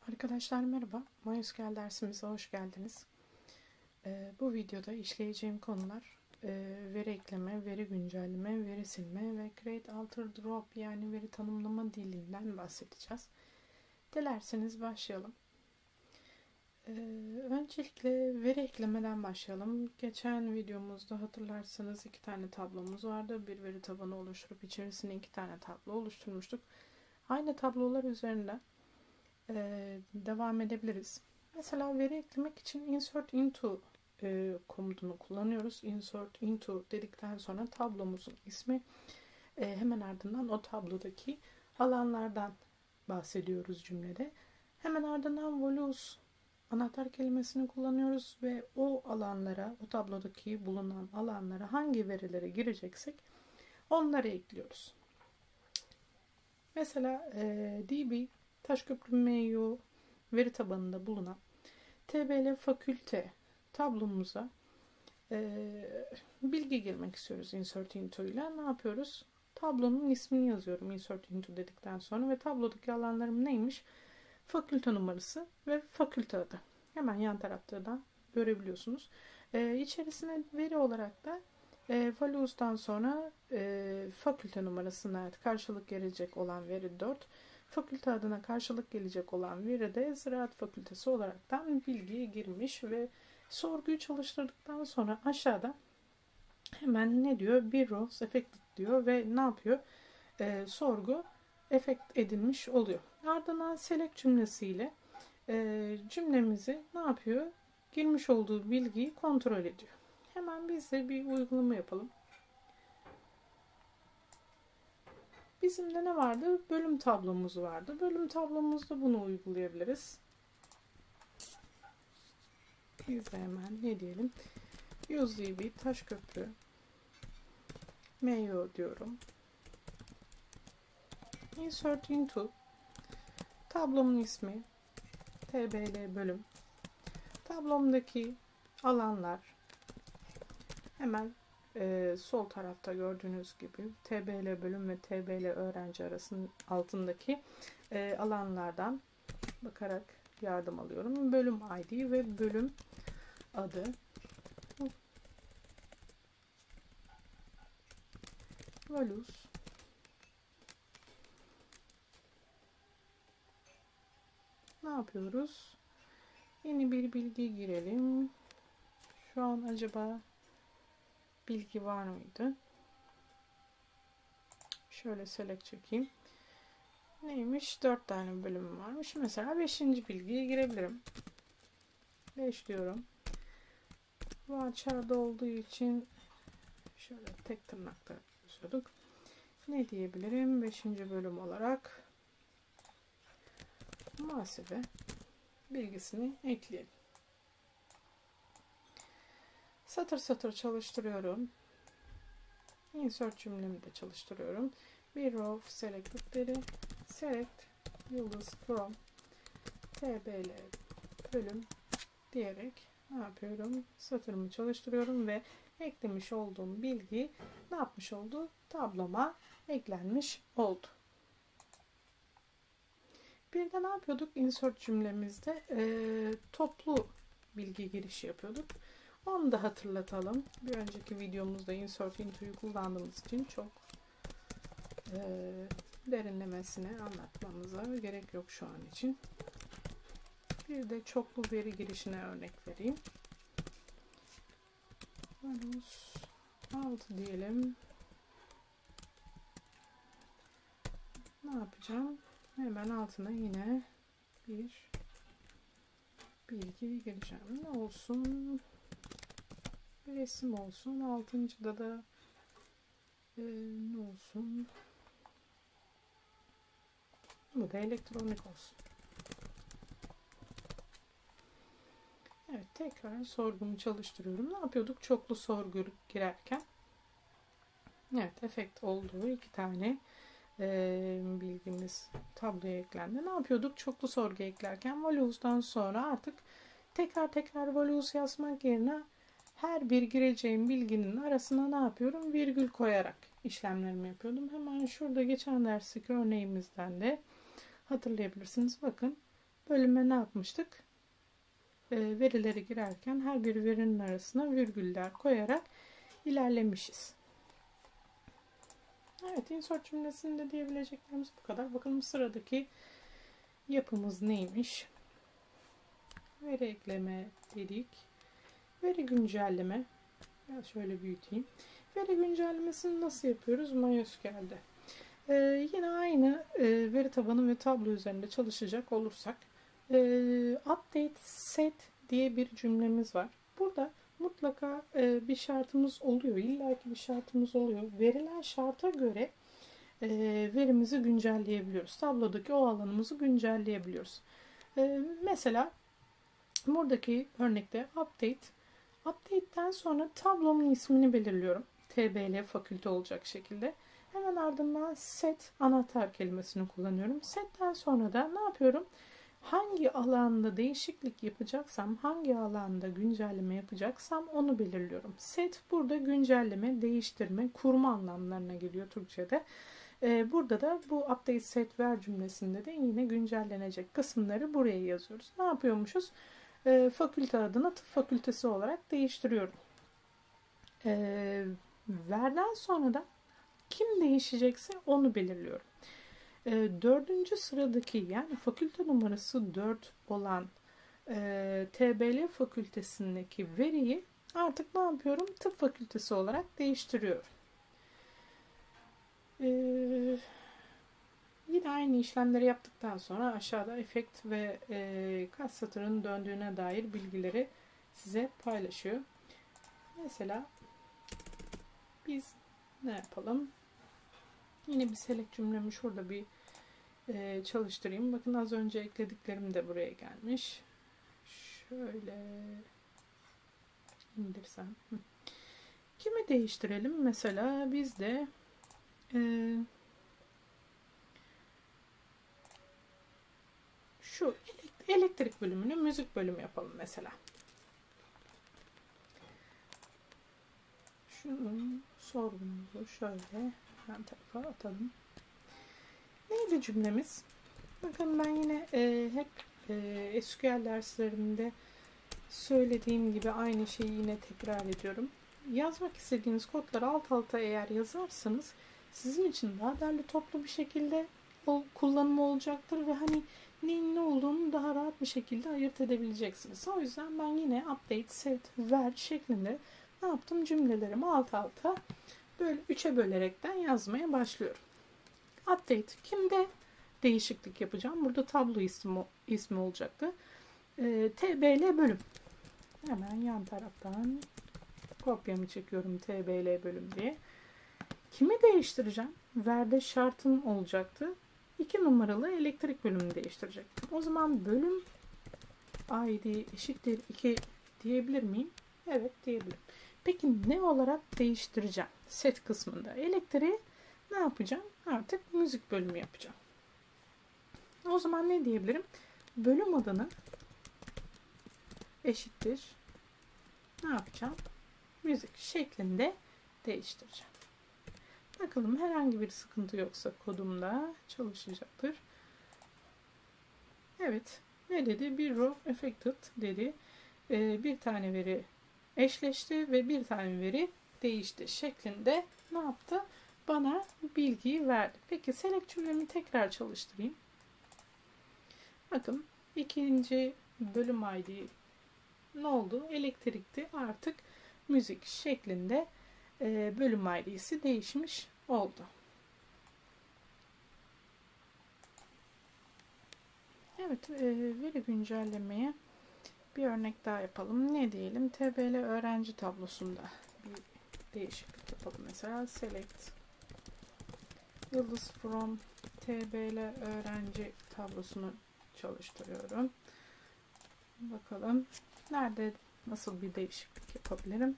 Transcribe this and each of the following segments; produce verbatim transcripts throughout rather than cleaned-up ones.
Arkadaşlar merhaba, MySQL dersimize hoş geldiniz. Ee, bu videoda işleyeceğim konular e, veri ekleme, veri güncelleme, veri silme ve create alter drop yani veri tanımlama dilinden bahsedeceğiz. Dilerseniz başlayalım. Ee, öncelikle veri eklemeden başlayalım. Geçen videomuzda hatırlarsanız iki tane tablomuz vardı. Bir veri tabanı oluşturup içerisine iki tane tablo oluşturmuştuk. Aynı tablolar üzerinden Ee, devam edebiliriz. Mesela veri eklemek için insert into e, komutunu kullanıyoruz. Insert into dedikten sonra tablomuzun ismi, e, hemen ardından o tablodaki alanlardan bahsediyoruz cümlede. Hemen ardından values anahtar kelimesini kullanıyoruz ve o alanlara, o tablodaki bulunan alanlara hangi verilere gireceksek onları ekliyoruz. Mesela e, D B Taşköprü M Y O veri tabanında bulunan T B L fakülte tablomuza e, bilgi girmek istiyoruz insert into ile. Ne yapıyoruz? Tablonun ismini yazıyorum insert into dedikten sonra ve tablodaki alanlarım neymiş? Fakülte numarası ve fakülte adı. Hemen yan tarafta da görebiliyorsunuz. E, içerisine veri olarak da e, values'tan sonra e, fakülte numarasına karşılık gelecek olan veri dört. Fakülte adına karşılık gelecek olan veri de Ziraat Fakültesi olaraktan bilgiye girmiş ve sorguyu çalıştırdıktan sonra aşağıda hemen ne diyor? Bir rows affected diyor ve ne yapıyor? Ee, sorgu effect edilmiş oluyor. Ardından select cümlesiyle e, cümlemizi ne yapıyor? Girmiş olduğu bilgiyi kontrol ediyor. Hemen biz de bir uygulama yapalım. Bizim de ne vardı? Bölüm tablomuz vardı. Bölüm tablomuzda bunu uygulayabiliriz. Biz de hemen ne diyelim? UseDB Taşköprü M Y O diyorum. Insert into tablomun ismi T B L bölüm. Tablomdaki alanlar hemen Ee, sol tarafta gördüğünüz gibi T B L bölüm ve T B L öğrenci arasının altındaki e, alanlardan bakarak yardım alıyorum. Bölüm I D ve bölüm adı. Values. Ne yapıyoruz? Yeni bir bilgi girelim. Şu an acaba bilgi var mıydı? Şöyle select çekeyim. Neymiş? dört tane bölüm varmış. Mesela beşinci bilgiye girebilirim. beş diyorum. Bu açarda olduğu için şöyle tek tırnakta yazıyorduk. Ne diyebilirim? beşinci bölüm olarak muhasebe bilgisini ekleyelim. Satır satır çalıştırıyorum. Insert cümlemi de çalıştırıyorum. Bir row selected'leri select yıldız from T B L bölüm diyerek ne yapıyorum? Satırımı çalıştırıyorum ve eklemiş olduğum bilgi ne yapmış oldu? Tabloma eklenmiş oldu. Bir de ne yapıyorduk? Insert cümlemizde e, toplu bilgi girişi yapıyorduk. Onu da hatırlatalım. Bir önceki videomuzda insert into'yu kullandığımız için çok e, derinlemesine anlatmamıza gerek yok şu an için. Bir de çoklu veri girişine örnek vereyim. Values altı diyelim. Ne yapacağım? Hemen altına yine bir bilgi gireceğim. Ne olsun? Resim olsun. Altıncıda da e, ne olsun? Bu da elektronik olsun. Evet, tekrar sorgumu çalıştırıyorum. Ne yapıyorduk? Çoklu sorgu girerken. Evet, efekt olduğu iki tane e, bilgimiz tabloya eklendi. Ne yapıyorduk? Çoklu sorgu eklerken values'dan sonra artık tekrar tekrar values yazmak yerine her bir gireceğim bilginin arasına ne yapıyorum? Virgül koyarak işlemlerimi yapıyordum. Hemen şurada geçen dersteki örneğimizden de hatırlayabilirsiniz. Bakın bölüme ne yapmıştık? E, verileri girerken her bir verinin arasına virgüller koyarak ilerlemişiz. Evet, insert cümlesinde diyebileceklerimiz bu kadar. Bakalım sıradaki yapımız neymiş? Veri ekleme dedik. Veri güncelleme. Ya şöyle büyüteyim. Veri güncellemesini nasıl yapıyoruz? MySQL'de. Ee, yine aynı e, veri tabanı ve tablo üzerinde çalışacak olursak e, update set diye bir cümlemiz var. Burada mutlaka e, bir şartımız oluyor. İlla ki bir şartımız oluyor. Verilen şarta göre e, verimizi güncelleyebiliyoruz. Tablodaki o alanımızı güncelleyebiliyoruz. E, mesela buradaki örnekte update. Update'ten sonra tablonun ismini belirliyorum. T B L fakülte olacak şekilde. Hemen ardından set anahtar kelimesini kullanıyorum. Setten sonra da ne yapıyorum? Hangi alanda değişiklik yapacaksam, hangi alanda güncelleme yapacaksam onu belirliyorum. Set burada güncelleme, değiştirme, kurma anlamlarına geliyor Türkçe'de. Ee, burada da bu update set ver cümlesinde de yine güncellenecek kısımları buraya yazıyoruz. Ne yapıyormuşuz? Ee, fakülte adını tıp fakültesi olarak değiştiriyorum. Ee, verden sonra da kim değişecekse onu belirliyorum. E, dördüncü sıradaki yani fakülte numarası dört olan e, T B L fakültesindeki veriyi artık ne yapıyorum? Tıp fakültesi olarak değiştiriyorum. E, yine aynı işlemleri yaptıktan sonra aşağıda efekt ve e, kaç satırın döndüğüne dair bilgileri size paylaşıyor. Mesela biz ne yapalım? Yine bir select cümlemi şurada bir e, çalıştırayım. Bakın az önce eklediklerim de buraya gelmiş. Şöyle indirsem. Hı. Kimi değiştirelim? Mesela biz de e, şu elektrik bölümünü müzik bölümü yapalım mesela. Şunun sorgumuzu şöyle yan tarafa atalım. Neydi cümlemiz? Bakın ben yine e, hep e, S Q L derslerimde söylediğim gibi aynı şeyi yine tekrar ediyorum. Yazmak istediğiniz kodları alt alta eğer yazarsanız sizin için daha derli toplu bir şekilde kullanımı olacaktır ve hani neyin ne olduğunu daha rahat bir şekilde ayırt edebileceksiniz. O yüzden ben yine update, set, ver şeklinde ne yaptım? Cümlelerimi alt alta böyle üçe bölerekten yazmaya başlıyorum. Update kimde değişiklik yapacağım? Burada tablo ismi, ismi olacaktı. E, T B L bölüm. Hemen yan taraftan kopyamı çekiyorum T B L bölüm diye. Kimi değiştireceğim? Verde şartım olacaktı. iki numaralı elektrik bölümünü değiştirecektim. O zaman bölüm I D eşittir iki diyebilir miyim? Evet diyebilirim. Peki ne olarak değiştireceğim? Set kısmında elektriği ne yapacağım? Artık müzik bölümü yapacağım. O zaman ne diyebilirim? Bölüm adını eşittir. Ne yapacağım? Müzik şeklinde değiştireceğim. Bakalım herhangi bir sıkıntı yoksa kodumda çalışacaktır. Evet. Ne dedi? Bir row affected dedi. Ee, bir tane veri eşleşti ve bir tane veri değişti şeklinde ne yaptı? Bana bilgiyi verdi. Peki select cümlemi tekrar çalıştırayım. Bakın ikinci bölüm I D ne oldu? Elektrikti. Artık müzik şeklinde e, bölüm I D'si değişmiş oldu. Evet, e, veri güncellemeye bir örnek daha yapalım. Ne diyelim? T B L öğrenci tablosunda bir değişiklik yapalım. Mesela select yıldız from T B L öğrenci tablosunu çalıştırıyorum. Bakalım nerede nasıl bir değişiklik yapabilirim?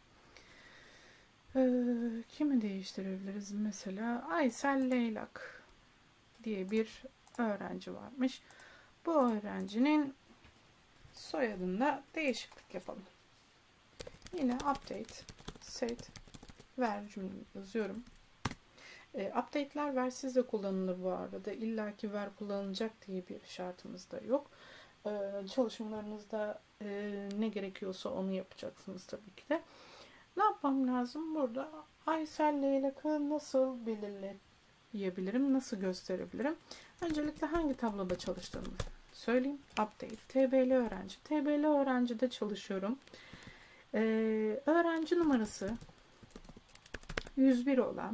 Ee, kimi değiştirebiliriz? Mesela Aysel Leylak diye bir öğrenci varmış. Bu öğrencinin soyadında değişiklik yapalım. Yine update, set, ver cümlemi yazıyorum. E, update'ler versiz de kullanılır bu arada. İlla ki ver kullanılacak diye bir şartımız da yok. E, çalışmalarınızda e, ne gerekiyorsa onu yapacaksınız tabii ki de. Ne yapmam lazım? Burada Aysel Leylak'ı nasıl belirleyebilirim? Nasıl gösterebilirim? Öncelikle hangi tabloda çalıştığımı söyleyeyim. Update. T B L öğrenci. T B L öğrencide çalışıyorum. Ee, öğrenci numarası yüz bir olan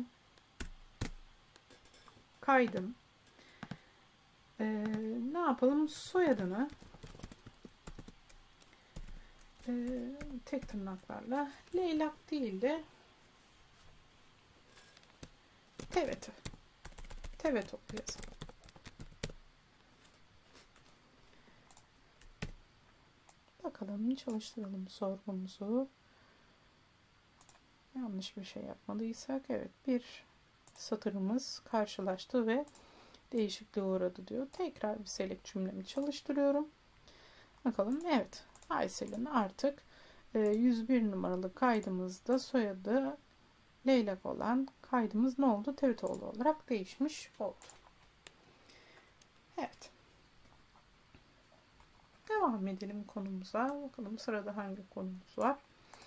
kaydım. Ee, ne yapalım? Soyadını e, tek tırnaklarla Leylak değil de Teveto. Teveto yazalım. Bakalım, çalıştıralım sorgumuzu. Yanlış bir şey yapmadıysak, evet, bir satırımız karşılaştı ve değişikliğe uğradı diyor. Tekrar bir select cümlemi çalıştırıyorum. Bakalım, evet, Aysel'in artık yüz bir numaralı kaydımızda soyadı Leylak olan kaydımız ne oldu? Tevetoğlu olarak değişmiş oldu. Evet. Devam edelim konumuza. Bakalım sırada hangi konumuz var?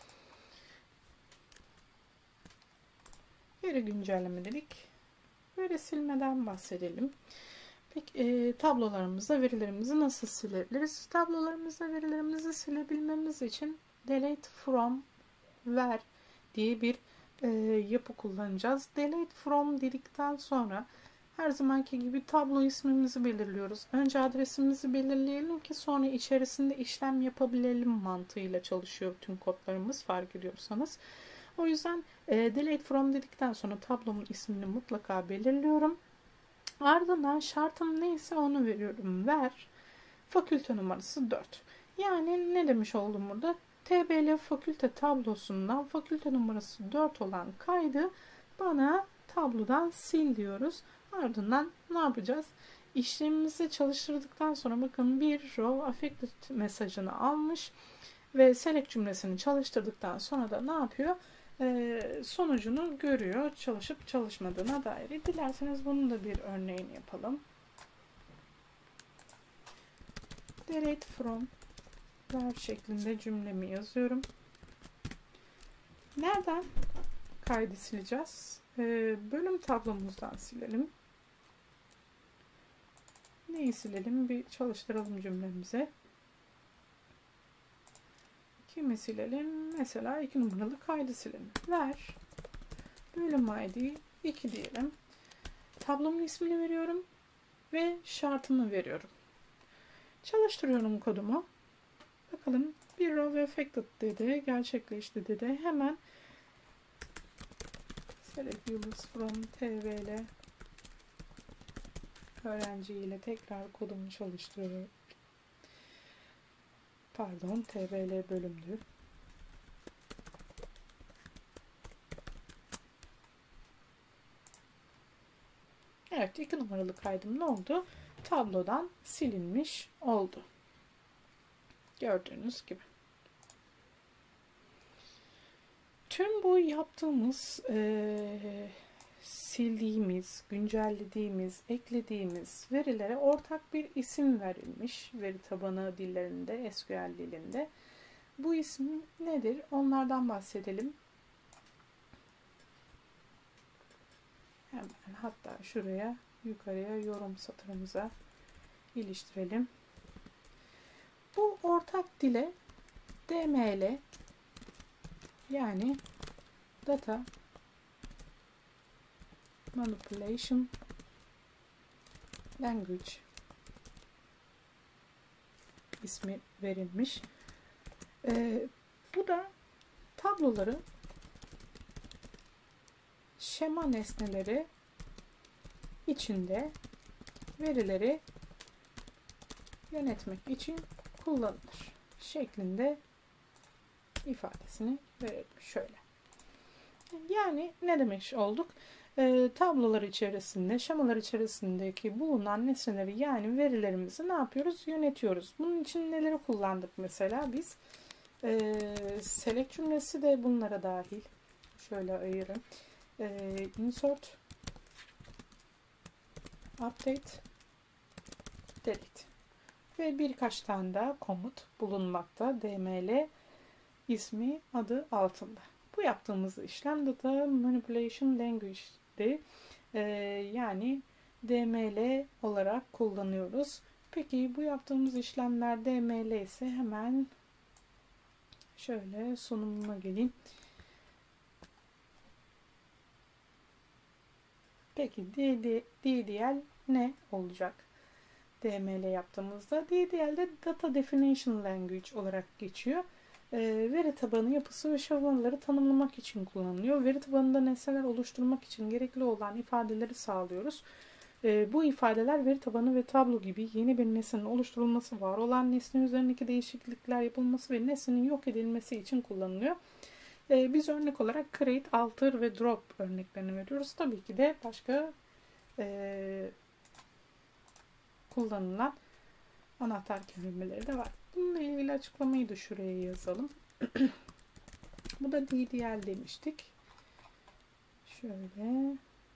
Veri güncelleme dedik. Veri silmeden bahsedelim. Peki e, tablolarımızda verilerimizi nasıl silebiliriz? Tablolarımızda verilerimizi silebilmemiz için delete from ver diye bir e, yapı kullanacağız. Delete from dedikten sonra her zamanki gibi tablo ismimizi belirliyoruz. Önce adresimizi belirleyelim ki sonra içerisinde işlem yapabilelim mantığıyla çalışıyor tüm kodlarımız, fark ediyorsanız. O yüzden e, delete from dedikten sonra tablomun ismini mutlaka belirliyorum. Ardından şartım neyse onu veriyorum. Ver fakülte numarası dört. Yani ne demiş oldum burada? T B L fakülte tablosundan fakülte numarası dört olan kaydı bana tablodan sil diyoruz. Ardından ne yapacağız? İşlemimizi çalıştırdıktan sonra bakın bir row affected mesajını almış ve select cümlesini çalıştırdıktan sonra da ne yapıyor? Ee, sonucunu görüyor, çalışıp çalışmadığına dair. Dilerseniz bunun da bir örneğini yapalım. Delete from ver şeklinde cümlemi yazıyorum. Nereden kaydı sileceğiz? Ee, bölüm tablomuzdan silelim. Neyi silelim? Bir çalıştıralım cümlemizi. Kimi silelim? Mesela iki numaralı kaydı silelim. Ver. Bölüm I D iki diyelim. Tablomun ismini veriyorum ve şartımı veriyorum. Çalıştırıyorum kodumu. Bakalım bir row affected dedi. Gerçekleşti dedi. Hemen select Yıldız from T B L öğrenci ile tekrar kodumu çalıştırıyorum. Pardon, T B L bölümdü. Evet, iki numaralı kaydım ne oldu? Tablodan silinmiş oldu. Gördüğünüz gibi. Tüm bu yaptığımız, e, sildiğimiz, güncellediğimiz, eklediğimiz verilere ortak bir isim verilmiş. Veri tabanı dillerinde, S Q L dilinde. Bu isim nedir? Onlardan bahsedelim. Hemen hatta şuraya yukarıya yorum satırımıza iliştirelim. Bu ortak dile D M L yani Data Manipulation Language ismi verilmiş. Ee, bu da tabloları, şema nesneleri içinde verileri yönetmek için kullanılır şeklinde ifadesini verelim şöyle. Yani ne demek olduk? E, tablolar içerisinde, şemalar içerisindeki bulunan nesneleri yani verilerimizi ne yapıyoruz? Yönetiyoruz. Bunun için neleri kullandık mesela biz? E, select cümlesi de bunlara dahil. Şöyle ayırın. E, insert update, delete ve birkaç tane daha komut bulunmakta dml ismi adı altında. Bu yaptığımız işlem Data Manipulation Language'di. Ee, yani dml olarak kullanıyoruz. Peki bu yaptığımız işlemler dml ise hemen şöyle sunumuna geleyim. Peki D D L ne olacak? D M L yaptığımızda D D L'de Data Definition Language olarak geçiyor. E, veri tabanı yapısı ve şablonları tanımlamak için kullanılıyor. Veri tabanında nesneler oluşturmak için gerekli olan ifadeleri sağlıyoruz. E, bu ifadeler veri tabanı ve tablo gibi yeni bir nesnenin oluşturulması, var olan nesne üzerindeki değişiklikler yapılması ve nesnenin yok edilmesi için kullanılıyor. E, biz örnek olarak create, alter ve drop örneklerini veriyoruz. Tabii ki de başka e, kullanılan anahtar kelimeleri de var. Bununla ilgili açıklamayı da şuraya yazalım. Bu da D D L demiştik. Şöyle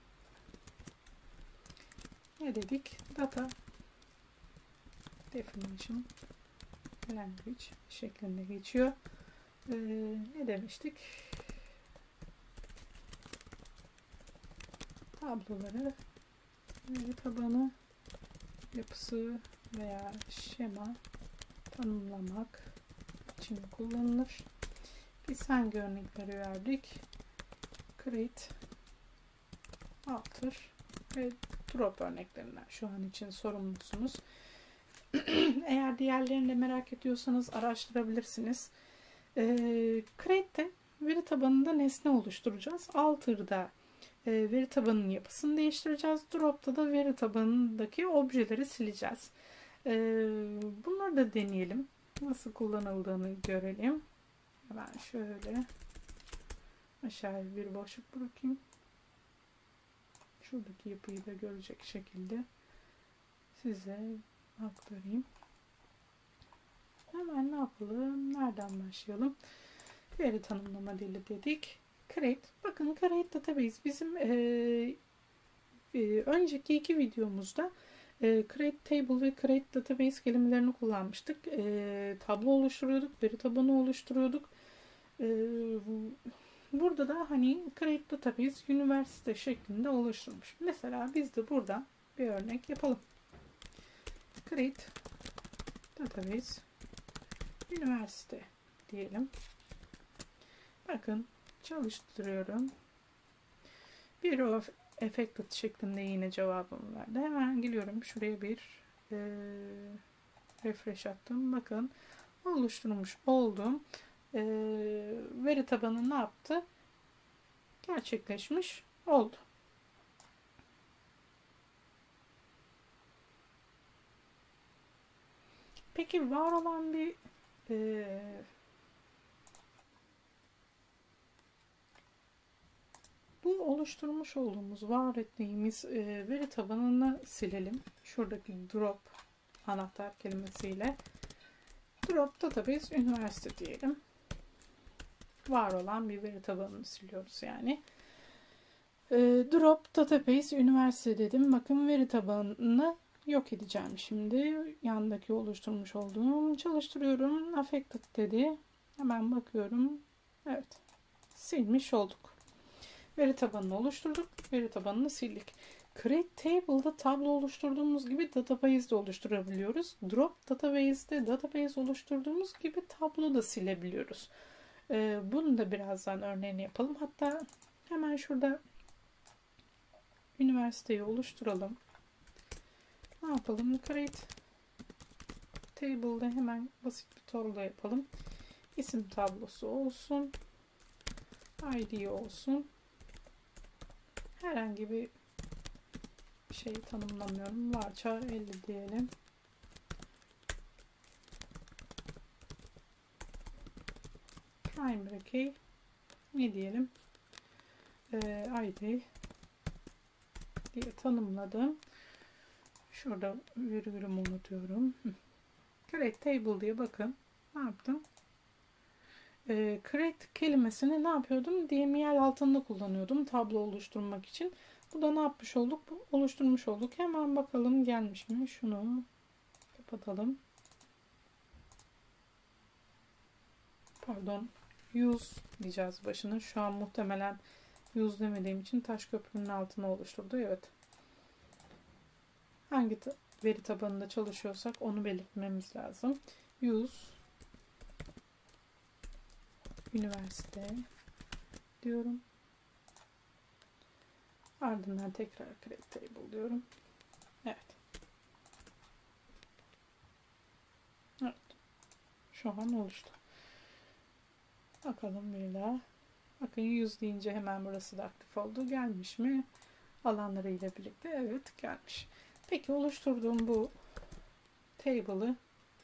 ne dedik? Data Definition Language şeklinde geçiyor. Ee, ne demiştik? Tabloları, veri tabanı yapısı veya şema tanımlamak için kullanılır. Biz hangi örnekleri verdik? Create, alter ve drop örneklerinden şu an için sorumlusunuz. Eğer diğerlerini de merak ediyorsanız araştırabilirsiniz. Ee, Create'de veri tabanında nesne oluşturacağız. Alter'da e, veri tabanının yapısını değiştireceğiz. Drop'ta da veri tabanındaki objeleri sileceğiz. Ee, bunları da deneyelim. Nasıl kullanıldığını görelim. Hemen şöyle aşağıya bir boşluk bırakayım. Şuradaki yapıyı da görecek şekilde size aktarayım. Hemen ne yapalım? Nereden başlayalım? Veri tanımlama dili dedik. Create. Bakın Create Database bizim e, e, önceki iki videomuzda e, Create Table ve Create Database kelimelerini kullanmıştık. E, tablo oluşturuyorduk, veri tabanı oluşturuyorduk. E, burada da hani Create Database üniversite şeklinde oluşturmuş. Mesela biz de buradan bir örnek yapalım. Create Database üniversite diyelim. Bakın çalıştırıyorum. Bir of affected şeklinde yine cevabım verdi. Hemen geliyorum. Şuraya bir e, refresh attım. Bakın oluşturmuş oldum. E, veri tabanı ne yaptı? Gerçekleşmiş oldu. Peki var olan bir e, bu oluşturmuş olduğumuz, var ettiğimiz e, veri tabanını silelim. Şuradaki drop anahtar kelimesiyle drop database üniversite diyelim. Var olan bir veri tabanını siliyoruz yani. E, drop database üniversite dedim. Bakın veri tabanını yok edeceğim şimdi. Yandaki oluşturmuş olduğum çalıştırıyorum. Affected dedi. Hemen bakıyorum. Evet. Silmiş olduk. Veri tabanını oluşturduk. Veri tabanını sildik. Create Table'da tablo oluşturduğumuz gibi database de oluşturabiliyoruz. Drop Database'de database oluşturduğumuz gibi tablo da silebiliyoruz. Ee, bunu da birazdan örneğini yapalım. Hatta hemen şurada üniversiteyi oluşturalım. Ne yapalım? Create Table'da hemen basit bir tablo yapalım. İsim tablosu olsun. I D olsun. Herhangi bir şey tanımlamıyorum. Varchar elli diyelim. Primary key ne diyelim? Ee, I D diye tanımladım. Şurada virgülümü unutuyorum. Create table diye bakın. Ne yaptım? Ee, create kelimesini ne yapıyordum? D M L altında kullanıyordum tablo oluşturmak için. Bu da ne yapmış olduk? Oluşturmuş olduk. Hemen bakalım gelmiş mi? Şunu kapatalım. Pardon. Use diyeceğiz başına. Şu an muhtemelen use demediğim için taş köprünün altına oluşturdu. Evet. Hangi veri tabanında çalışıyorsak onu belirtmemiz lazım. Use üniversite diyorum. Ardından tekrar create table diyorum. Evet. Evet. Şu an oluştu. Bakalım bir daha. Bakın yüz deyince hemen burası da aktif oldu. Gelmiş mi? Alanları ile birlikte. Evet gelmiş. Peki oluşturduğum bu table'ı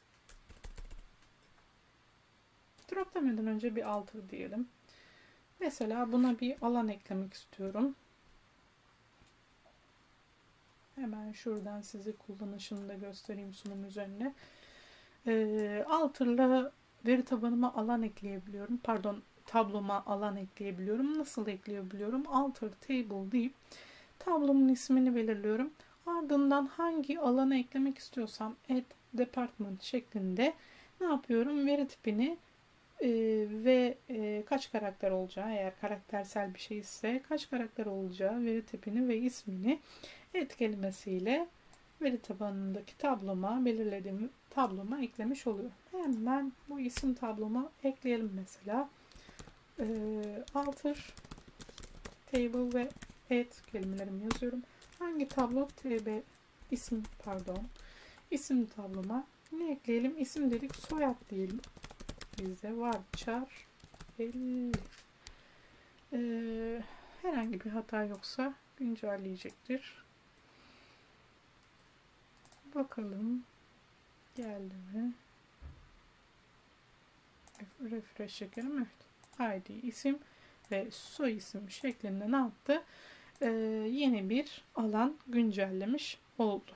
drop demeden önce bir alter diyelim. Mesela buna bir alan eklemek istiyorum. Hemen şuradan size kullanışını da göstereyim sunum üzerine. E, alter'la veri tabanıma alan ekleyebiliyorum. Pardon, tabloma alan ekleyebiliyorum. Nasıl ekleyebiliyorum? Alter table deyip tablomun ismini belirliyorum. Ardından hangi alanı eklemek istiyorsam add department şeklinde ne yapıyorum? Veri tipini e, ve e, kaç karakter olacağı, eğer karaktersel bir şey ise kaç karakter olacağı veri tipini ve ismini add kelimesiyle veri tabanındaki tabloma, belirlediğim tabloma eklemiş oluyorum. Hemen bu isim tabloma ekleyelim mesela. E, alter table ve add kelimelerimi yazıyorum. Hangi tablo? Tb isim pardon. İsim tabloma ne ekleyelim? İsim dedik, soyad diyelim. Bizde var char elli. Ee, herhangi bir hata yoksa güncelleyecektir. Bakalım geldi mi? Refresh çekelim. Evet. I D, isim ve soy isim şeklinde ne yaptı? Ee, yeni bir alan güncellemiş oldu.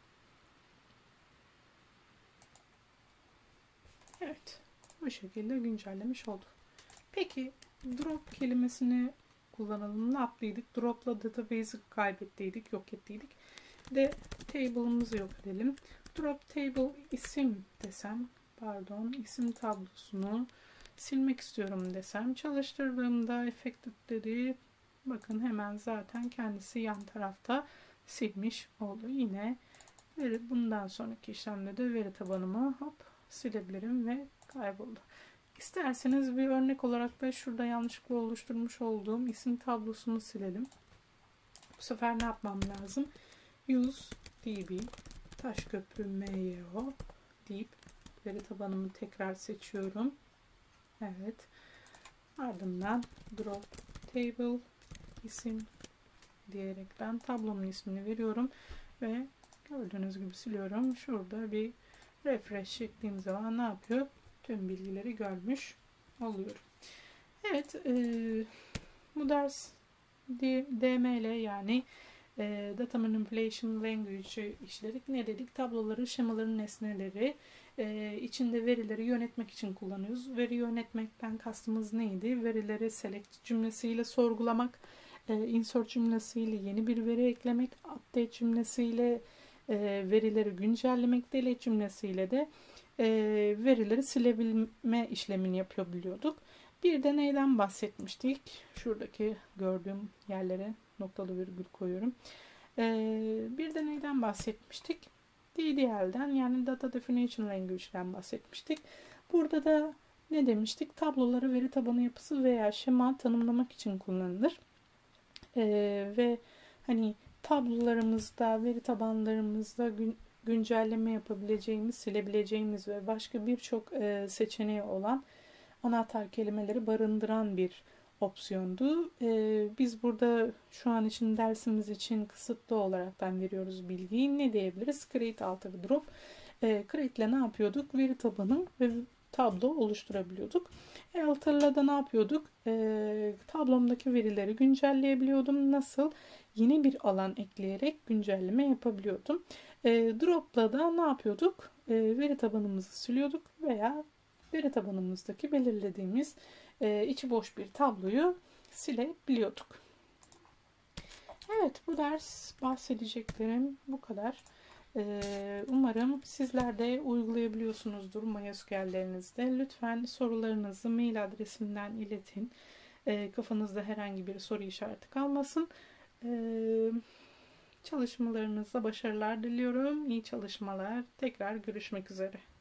Evet. Bu şekilde güncellemiş oldu. Peki drop kelimesini kullanalım. Ne yaptıydık? Drop'la database'i kaybettiydik, yok ettiydik. De table'ımızı yok edelim. Drop table isim desem, pardon, isim tablosunu silmek istiyorum desem, çalıştırdığımda effective dedi. Bakın hemen zaten kendisi yan tarafta silmiş oldu. Yine bundan sonraki işlemde de veri tabanımı hop silebilirim ve kayboldu. İsterseniz bir örnek olarak da şurada yanlışlıkla oluşturmuş olduğum isim tablosunu silelim. Bu sefer ne yapmam lazım? Use db taşköprü mo deyip veri tabanımı tekrar seçiyorum. Evet. Ardından drop table isim diyerek ben tablomun ismini veriyorum ve gördüğünüz gibi siliyorum. Şurada bir refresh çektiğim zaman ne yapıyor? Tüm bilgileri görmüş oluyorum. Evet, e, bu ders D M L yani e, Data Manipulation Language'ı işledik. Ne dedik? Tabloları, şemaların nesneleri, e, içinde verileri yönetmek için kullanıyoruz. Veri yönetmekten kastımız neydi? Verileri select cümlesiyle sorgulamak, e, insert cümlesiyle yeni bir veri eklemek, update cümlesiyle e, verileri güncellemek, delete cümlesiyle de e, verileri silebilme işlemini yapabiliyorduk. Bir de neyden bahsetmiştik? Şuradaki gördüğüm yerlere noktalı virgül koyuyorum. Ee, bir de neyden bahsetmiştik? D D L'den yani Data Definition Language'den bahsetmiştik. Burada da ne demiştik? Tabloları veri tabanı yapısı veya şema tanımlamak için kullanılır. Ee, ve hani tablolarımızda, veri tabanlarımızda gün, güncelleme yapabileceğimiz, silebileceğimiz ve başka birçok e, seçeneği olan anahtar kelimeleri barındıran bir opsiyondu. Ee, biz burada şu an için dersimiz için kısıtlı olaraktan veriyoruz bilgiyi. Ne diyebiliriz? Create alter drop. Ee, create ile ne yapıyorduk? Veri tabanı ve tablo oluşturabiliyorduk. E, alter'la da ne yapıyorduk? Ee, tablomdaki verileri güncelleyebiliyordum. Nasıl? Yeni bir alan ekleyerek güncelleme yapabiliyordum. E, drop'la da ne yapıyorduk? E, veri tabanımızı siliyorduk veya veri tabanımızdaki belirlediğimiz e, içi boş bir tabloyu silebiliyorduk. Evet, bu ders bahsedeceklerim bu kadar. Ee, umarım sizler de uygulayabiliyorsunuzdur MySQL'lerinizde. Lütfen sorularınızı mail adresimden iletin. Ee, kafanızda herhangi bir soru işareti kalmasın. Ee, çalışmalarınızda başarılar diliyorum. İyi çalışmalar. Tekrar görüşmek üzere.